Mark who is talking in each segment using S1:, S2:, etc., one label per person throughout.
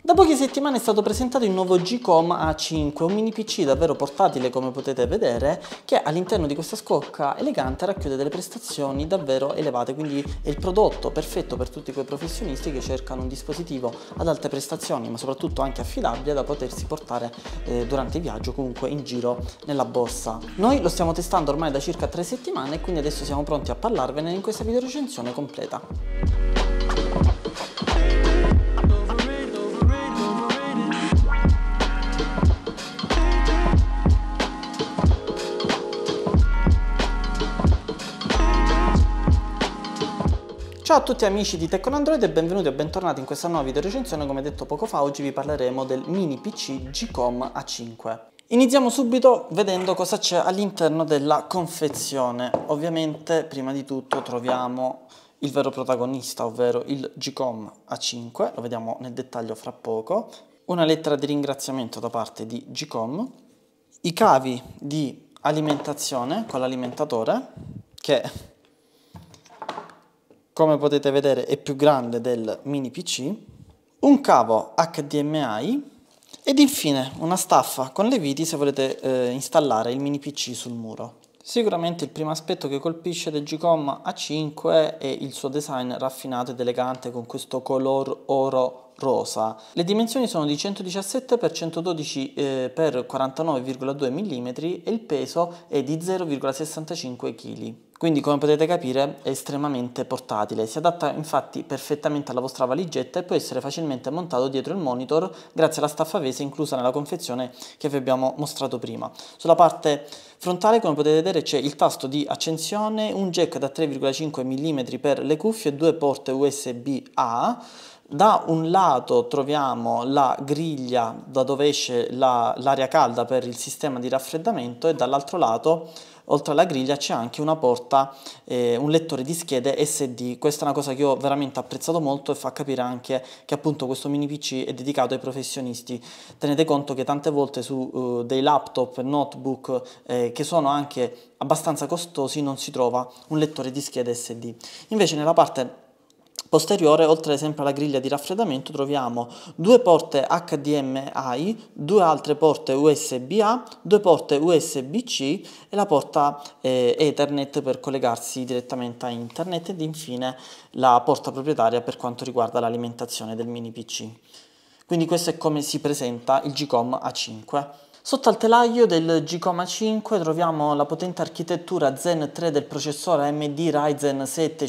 S1: Da poche settimane è stato presentato il nuovo G-Com A5, un mini PC davvero portatile come potete vedere, che all'interno di questa scocca elegante racchiude delle prestazioni davvero elevate, quindi è il prodotto perfetto per tutti quei professionisti che cercano un dispositivo ad alte prestazioni, ma soprattutto anche affidabile da potersi portare durante il viaggio, comunque in giro nella borsa. Noi lo stiamo testando ormai da circa 3 settimane e quindi adesso siamo pronti a parlarvene in questa video recensione completa. Ciao a tutti amici di Tech on Android e benvenuti o bentornati in questa nuova video recensione. Come detto poco fa, oggi vi parleremo del mini PC G-Com A5. Iniziamo subito vedendo cosa c'è all'interno della confezione. Ovviamente prima di tutto troviamo il vero protagonista, ovvero il G-Com A5, lo vediamo nel dettaglio fra poco, una lettera di ringraziamento da parte di G-Com, i cavi di alimentazione con l'alimentatore che, come potete vedere, è più grande del mini PC, un cavo HDMI ed infine una staffa con le viti se volete installare il mini PC sul muro. Sicuramente il primo aspetto che colpisce del G-Com A5 è il suo design raffinato ed elegante con questo color oro rosa. Le dimensioni sono di 117 x 112 x 49,2 mm e il peso è di 0,65 kg. Quindi, come potete capire, è estremamente portatile, si adatta infatti perfettamente alla vostra valigetta e può essere facilmente montato dietro il monitor grazie alla staffa Vese inclusa nella confezione che vi abbiamo mostrato prima. Sulla parte frontale, come potete vedere, c'è il tasto di accensione, un jack da 3,5 mm per le cuffie e due porte USB-A. Da un lato troviamo la griglia da dove esce l'aria calda per il sistema di raffreddamento e dall'altro lato, oltre alla griglia, c'è anche una porta, un lettore di schede SD. Questa è una cosa che ho veramente apprezzato molto e fa capire anche che appunto questo mini PC è dedicato ai professionisti. Tenete conto che tante volte su dei laptop, notebook che sono anche abbastanza costosi non si trova un lettore di schede SD. Invece nella parte posteriore, oltre sempre alla griglia di raffreddamento, troviamo due porte HDMI, due altre porte USB-A, due porte USB-C e la porta Ethernet per collegarsi direttamente a internet ed infine la porta proprietaria per quanto riguarda l'alimentazione del mini PC. Quindi questo è come si presenta il G-Com A5. Sotto al telaio del G-Com A5 troviamo la potente architettura Zen 3 del processore AMD Ryzen 7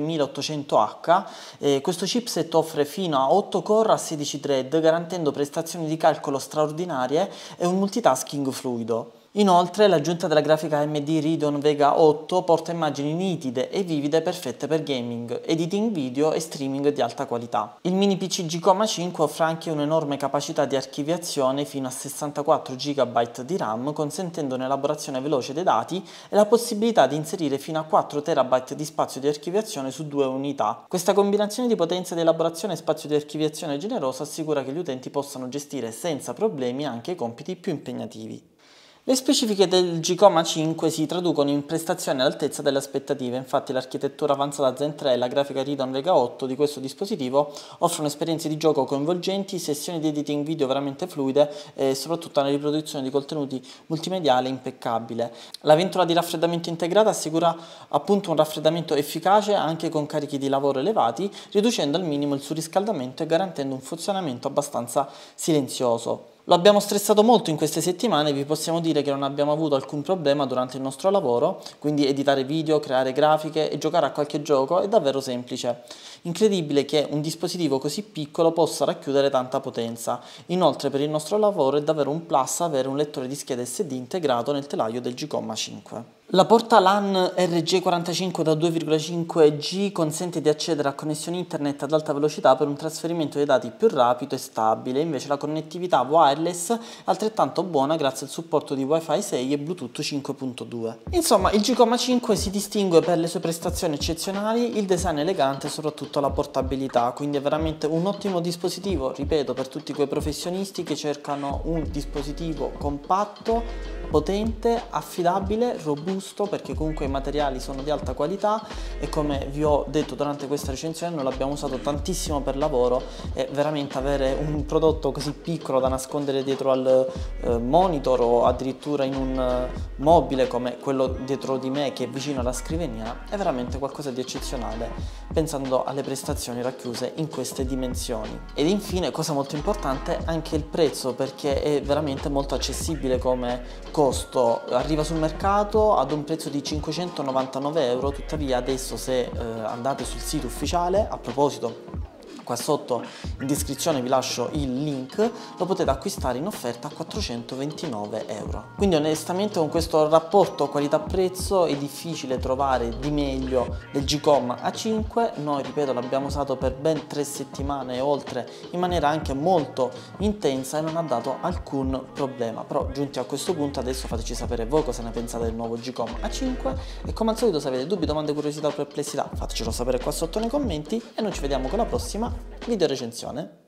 S1: 5800H. Questo chipset offre fino a 8 core a 16 thread, garantendo prestazioni di calcolo straordinarie e un multitasking fluido. Inoltre l'aggiunta della grafica AMD Radeon Vega 8 porta immagini nitide e vivide perfette per gaming, editing video e streaming di alta qualità. Il mini PC G-Com A5 offre anche un'enorme capacità di archiviazione fino a 64 GB di RAM, consentendo un'elaborazione veloce dei dati e la possibilità di inserire fino a 4 TB di spazio di archiviazione su 2 unità. Questa combinazione di potenza di elaborazione e spazio di archiviazione generosa assicura che gli utenti possano gestire senza problemi anche i compiti più impegnativi. Le specifiche del G-Com A5 si traducono in prestazioni all'altezza delle aspettative, infatti l'architettura avanzata Zen 3 e la grafica Radeon Vega 8 di questo dispositivo offrono esperienze di gioco coinvolgenti, sessioni di editing video veramente fluide e soprattutto una riproduzione di contenuti multimediali impeccabile. La ventola di raffreddamento integrata assicura appunto un raffreddamento efficace anche con carichi di lavoro elevati, riducendo al minimo il surriscaldamento e garantendo un funzionamento abbastanza silenzioso. Lo abbiamo stressato molto in queste settimane e vi possiamo dire che non abbiamo avuto alcun problema durante il nostro lavoro, quindi editare video, creare grafiche e giocare a qualche gioco è davvero semplice. Incredibile che un dispositivo così piccolo possa racchiudere tanta potenza. Inoltre per il nostro lavoro è davvero un plus avere un lettore di schede SD integrato nel telaio del G-Com A5. La porta LAN RJ45 da 2,5G consente di accedere a connessioni internet ad alta velocità per un trasferimento dei dati più rapido e stabile, invece la connettività wireless è altrettanto buona grazie al supporto di Wi-Fi 6 e Bluetooth 5.2. Insomma, il G-Com A5 si distingue per le sue prestazioni eccezionali, il design elegante e soprattutto la portabilità, quindi è veramente un ottimo dispositivo, ripeto, per tutti quei professionisti che cercano un dispositivo compatto, potente, affidabile, robusto, perché comunque i materiali sono di alta qualità e come vi ho detto durante questa recensione noi l'abbiamo usato tantissimo per lavoro e veramente avere un prodotto così piccolo da nascondere dietro al monitor o addirittura in un mobile come quello dietro di me che è vicino alla scrivania è veramente qualcosa di eccezionale, pensando alle prestazioni racchiuse in queste dimensioni. Ed infine, cosa molto importante, anche il prezzo, perché è veramente molto accessibile come costo, arriva sul mercato ad un prezzo di 599 euro, tuttavia adesso se andate sul sito ufficiale, a proposito qua sotto in descrizione vi lascio il link, lo potete acquistare in offerta a 429 euro. Quindi onestamente con questo rapporto qualità-prezzo è difficile trovare di meglio del G-Com A5, noi ripeto l'abbiamo usato per ben 3 settimane e oltre in maniera anche molto intensa e non ha dato alcun problema, però giunti a questo punto adesso fateci sapere voi cosa ne pensate del nuovo G-Com A5 e come al solito se avete dubbi, domande, curiosità o perplessità fatecelo sapere qua sotto nei commenti e noi ci vediamo con la prossima video recensione.